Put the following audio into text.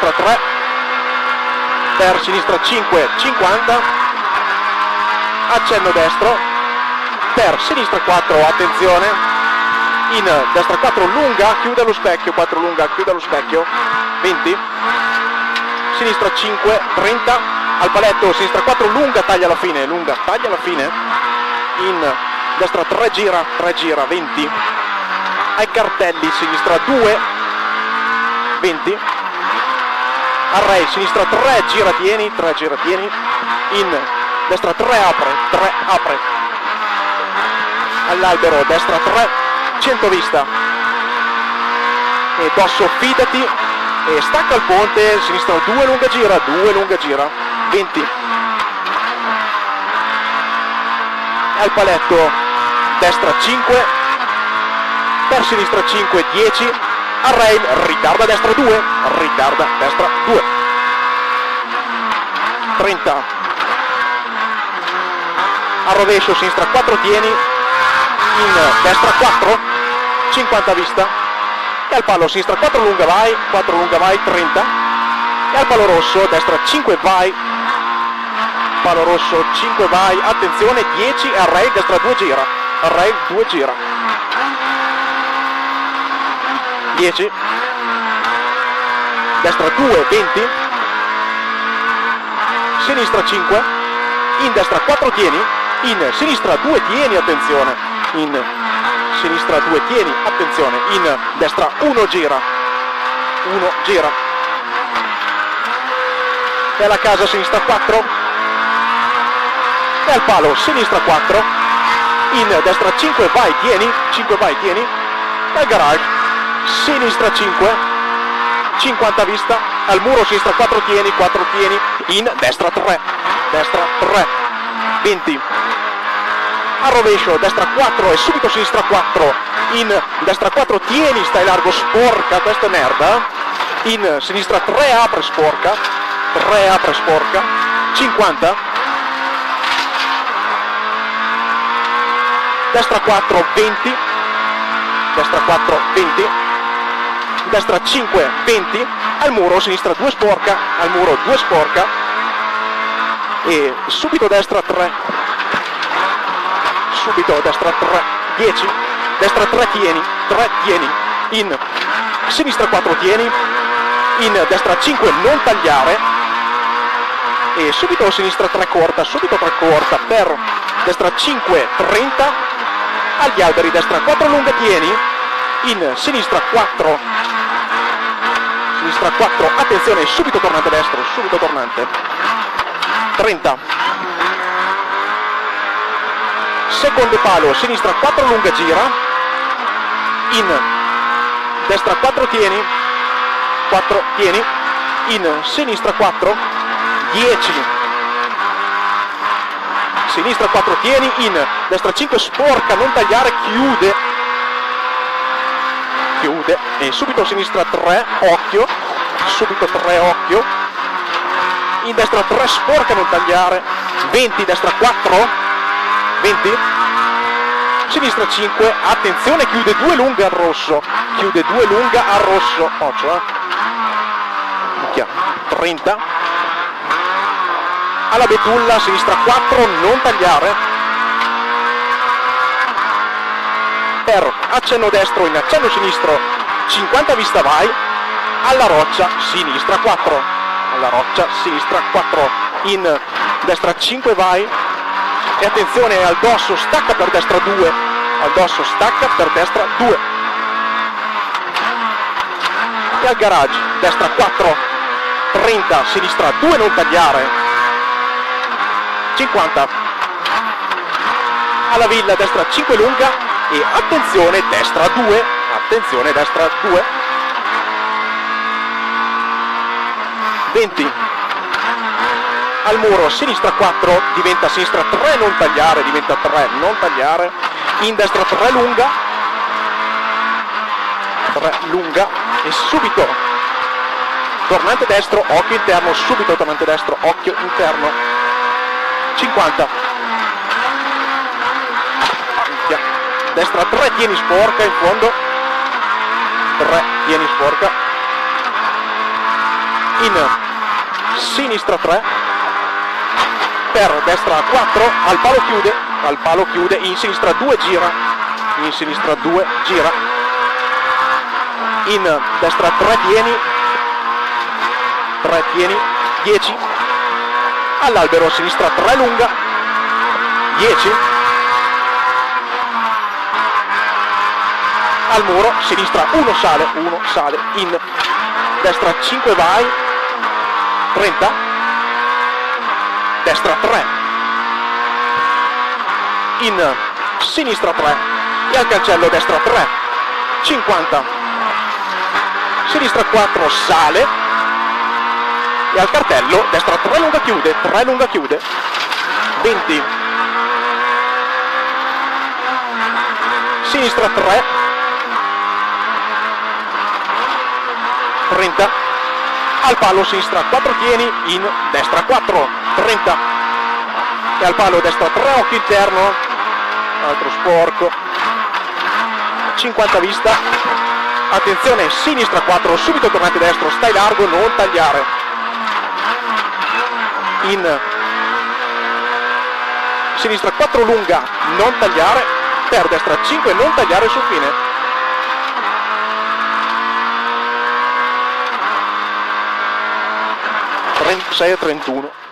destra 3, per sinistra 5, 50, accenno destro, per sinistra 4, attenzione, in destra 4 lunga, chiude lo specchio, 4 lunga, chiude lo specchio, 20, sinistra 5, 30, al paletto, sinistra 4 lunga, taglia alla fine, in destra 3 gira, 20, ai cartelli, sinistra 2, 20, array, sinistra 3 gira tieni, in destra 3 apre, all'albero, destra 3, 100 vista, e dosso fidati, e stacca il ponte, sinistra 2 lunga gira, 20, al paletto, destra 5, per sinistra 5, 10, al rail, ritarda destra 2, 30, al rovescio, sinistra 4 tieni, in destra 4, 50 vista, e al palo, sinistra 4 lunga vai, 30, e al palo rosso, destra 5 vai, palo rosso 5 vai, attenzione 10, al rail, destra 2 gira, 10, destra 2, 20, sinistra 5, in destra 4 tieni, in sinistra 2 tieni, attenzione, in sinistra 2 tieni, attenzione, in destra 1 gira, e alla casa, sinistra 4, e al palo, sinistra 4, in destra 5 vai tieni, e al garage, sinistra 5, 50 vista, al muro, sinistra 4 tieni, in destra 3, 20, al rovescio, destra 4 e subito sinistra 4, in destra 4 tieni, stai largo, sporca, questa è merda, in sinistra 3 apre sporca, 50, destra 4, 20, destra 5, 20, al muro, sinistra 2 sporca, e subito destra 3, destra 3, 10, destra 3 tieni, in sinistra 4 tieni, in destra 5 non tagliare, e subito sinistra 3 corta, per destra 5, 30, agli alberi, destra 4 lunga tieni, in sinistra 4, attenzione, subito tornante destro, 30, secondo palo, sinistra 4 lunga gira, in destra 4 tieni, in sinistra 4, 10, sinistra 4 tieni, in destra 5 sporca, non tagliare, chiude, e subito sinistra 3, occhio, in destra 3 sporca, non tagliare, 20, destra 4, 20, sinistra 5, attenzione, chiude 2 lunga al rosso, occhio, 30, alla betulla, sinistra 4, non tagliare, per accenno destro, in accenno sinistro, 50 vista vai, alla roccia, sinistra 4, in destra 5 vai, e attenzione al dosso, stacca per destra 2, e al garage, destra 4, 30, sinistra 2 non tagliare, 50, alla villa, destra 5 lunga, e attenzione destra 2, 20, al muro, sinistra 4, diventa sinistra 3 non tagliare, in destra 3 lunga, e subito tornante destro, occhio interno, subito tornante destro, occhio interno, 50, destra 3 tieni sporca in fondo, in sinistra 3, per destra 4, al palo chiude, in sinistra 2 gira, in sinistra 2 gira, in destra 3 tieni, 10, all'albero, sinistra 3 lunga, 10, al muro, sinistra 1 sale, in destra 5 vai, 30, destra 3, in sinistra 3 e al cancello destra 3, 50, sinistra 4 sale e al cartello destra 3 lunga chiude, 20, sinistra 3, 30, al palo sinistra 4 tieni, in destra 4, 30, e al palo destra 3 occhio interno, altro sporco, 50 vista, attenzione, sinistra 4, subito tornante destro, stai largo, non tagliare, in sinistra 4 lunga, non tagliare, per destra 5, non tagliare sul fine. 36 a 31.